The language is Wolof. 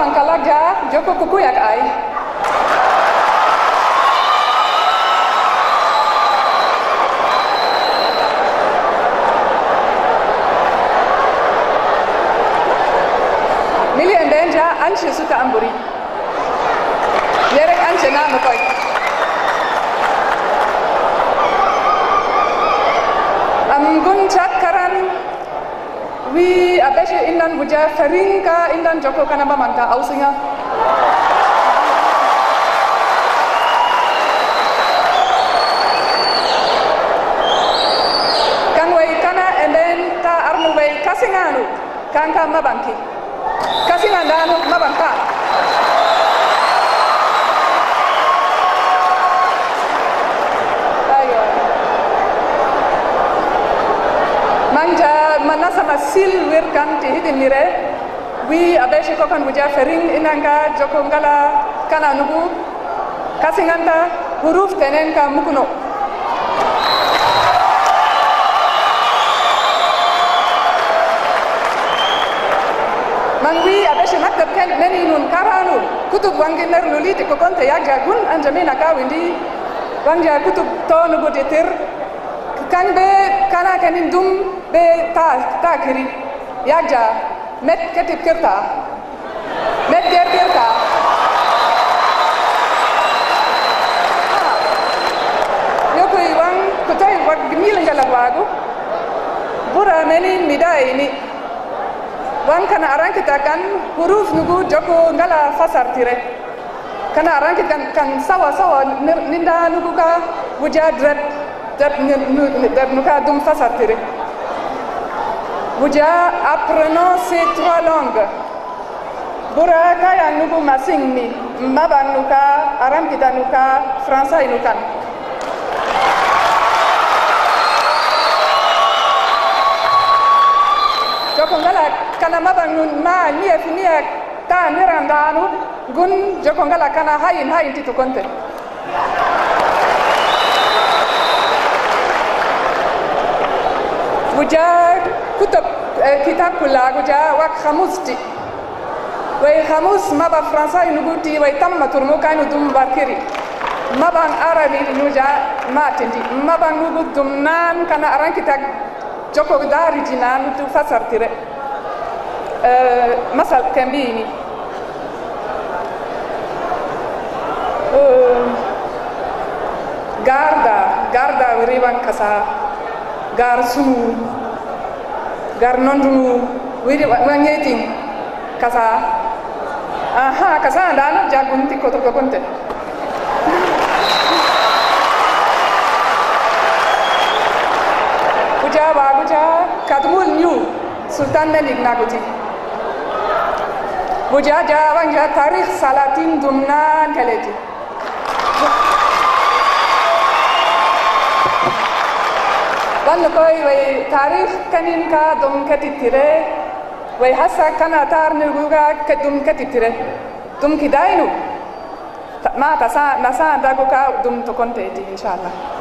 Kalagja Joko Kukuyak ay. Mili endenja anche suka amburi. Yerek anche na makoy. Gun cakaran wi abeshe indan buja farinka indan Joko kana mamanta ausinga. Kan way kana enden ta armu way kasinganu kan ka mabanki. Kasingandanu mabanka. Manja manasa masil wirkan ti hidin mire wi abeshe kokan buja fering inanga Joko ngala kana nugu kasinganta huruf tenen ka mukuno man wi abeshe maktab ken neni nun karanu kutub wangi ner luliti kokonte yaja gun anjamina ka windi wanja kutub to nugu detir kan be kana kanin dum be ta kiri yaja met ketip kirta met ger kirta yoko iwan kutai wak gmil ngala wagu bura meni midai ini wan kana arang kita kan huruf nugu Joko ngala fasar tire kana arang kita kan sawa ninda nugu ka buja dret nuka dum fasar tire. Buja apprenons ces trois langues. Bura kaya nugu masing mi, mabang nuka, aram kita nuka, Fransa inukan. Joko ngala kana mabang nun ma niya finiya ta nirandanu gun Joko ngala kana hayin titu konte. Buja kutub kitab kula buja wak khamusti way khamus maba Fransa inuguti way tamma turmu kanu dum barkiri mabang arabi nuja matindi mabang nugu dumnan kana aran kitab Joko dari jinan tu fasar tire masal kambini garda wiriwan kasa gar sunu gar nondunu wiri wangeting kasa aha kasa ndano jagunti koto konte buja kadmul new sultan melik naguti buja wanja tarikh salatin dumnan kaleti Wanda koi way tarikh kanin ka dum katitire way hasa kana tar nuguga kadum katitire dum kidainu ma tasa nasa dago ka dum to konte inshallah